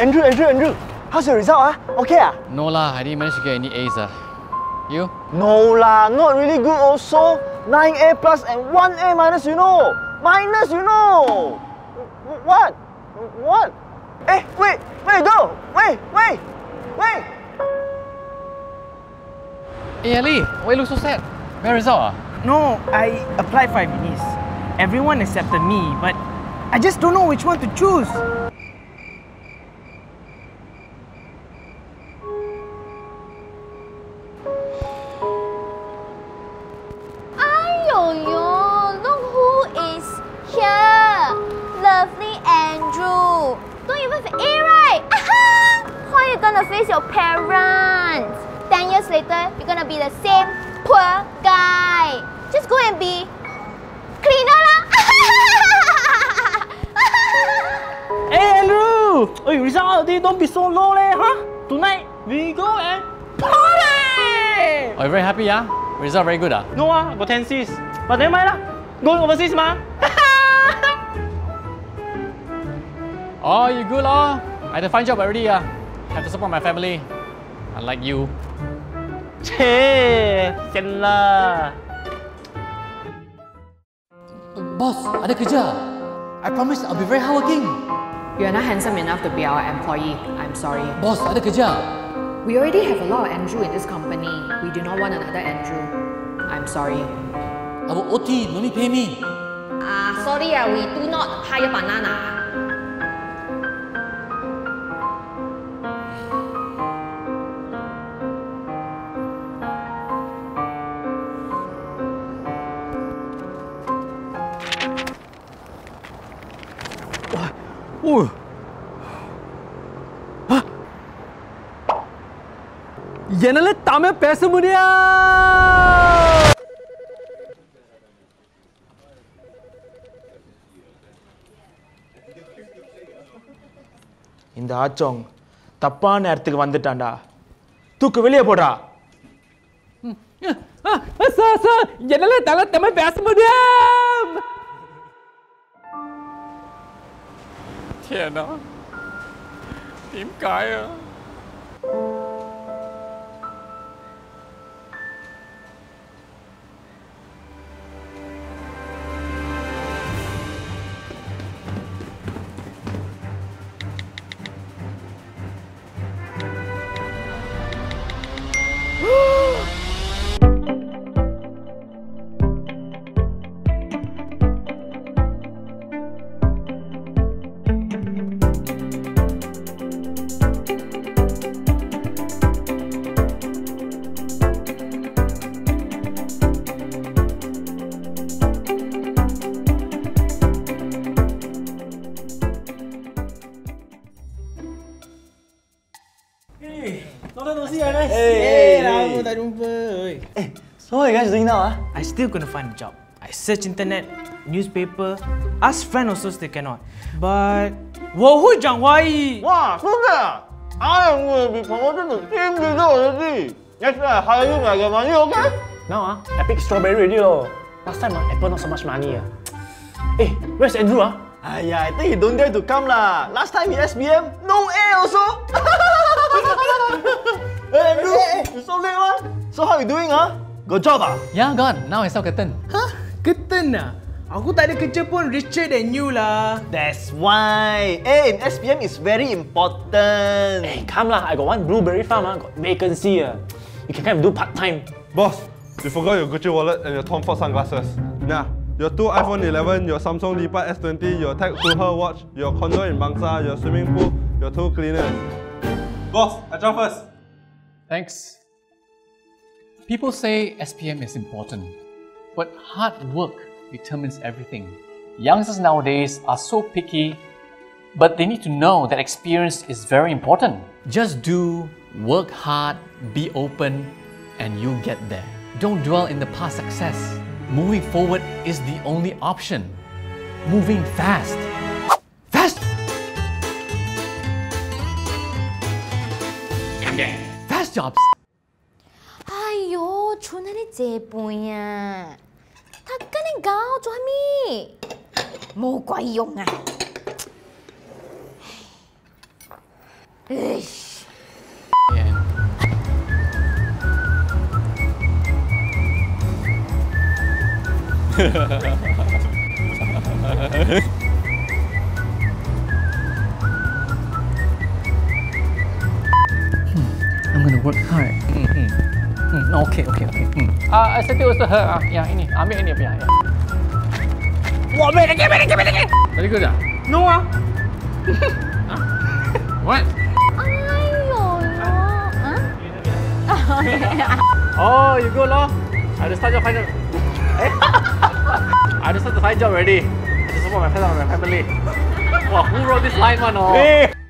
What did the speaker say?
Andrew, how's your result? Okay? No lah, I didn't manage to get any A's. You? No lah, not really good also. 9A plus and 1A minus, you know. What? Hey, wait, where you go? Wait. Hey Ali, why you look so sad? Bad result? No, I applied for Minis. Everyone accepted me, but I just don't know which one to choose. Look who is here. Lovely Andrew. Don't even have A, right? How are you gonna face your parents? 10 years later, you're gonna be the same poor guy. Just go and be cleaner lah. Hey Andrew! Hey, result out there, don't be so low leh, huh? Tonight, we go and party! Are you very happy, yeah? Result very good, No got 10 Cs. But never mind lah. Going overseas ma. Oh, you good lah? I had a fine job already, Have to support my family. Unlike you. Sian lah. Boss, ada kerja. I promise I'll be very hardworking. You are not handsome enough to be our employee. I'm sorry. Boss, ada kerja. We already have a lot of Andrew in this company. We do not want another Andrew. I'm sorry. Our OT, no need pay me. Sorry, we do not hire banana. என்னால தமிழ் பேச முடியாது. இந்த ஆச்சோங் தப்பான இடத்துக்கு வந்துட்டான்டா. தூக்கு வெளியே போடா. சார் என்னால தமிழ் பேச முடியாது. 天哪，點解啊？ Lama tak jumpa. So what are you guys doing now? I still gonna find a job. I search internet, newspaper, ask friend also still cannot. But 我会讲华语。 哇，真的 I am going to be promoted to team leader already. Next time I hire you when I get money, okay? Now Epic strawberry already loh. Last time Apple not so much money. Hey, where's Andrew I think he don't dare to come lah. Last time he SBM, no A also. Hey Andrew, you so late one. So how you doing Got job Yeah, got. Now I sell curtain. Curtain Aku tak ada kerja pun richer than you lah. That's why. A in SPM is very important. Hey, come lah. I got one blueberry farm got vacancy You can come and do part time. Boss, you forgot your Gucci wallet and your Tom Ford sunglasses. Nah, your 2 iPhone 11, your Samsung Lipa S20, your Tag Heuer watch, your condo in Bangsa, your swimming pool, your 2 cleaners. Boss, I jump first. Thanks. People say SPM is important, but hard work determines everything. Youngsters nowadays are so picky, but they need to know that experience is very important. Just do, work hard, be open, and you'll get there. Don't dwell in the past success. Moving forward is the only option. Moving fast. Fast! Fast jobs! 哎呦，存喺你這輩啊！他跟你搞做咩？冇鬼用啊！ Yeah. I'm gonna work hard. Okay. I settle with her. Yang ini, ambil ini punya. Ya. Wah, ambil lagi. Very good ah. No ah. What? Oh, you go lah. I just start your final. I just start the final job already. I just support my friends and my family. Wow, who wrote this line one? Oh.